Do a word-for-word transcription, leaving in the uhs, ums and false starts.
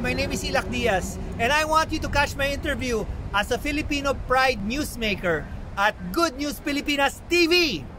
my name is Illac Diaz, and I want you to catch my interview as a Filipino Pride Newsmaker at Good News Pilipinas T V.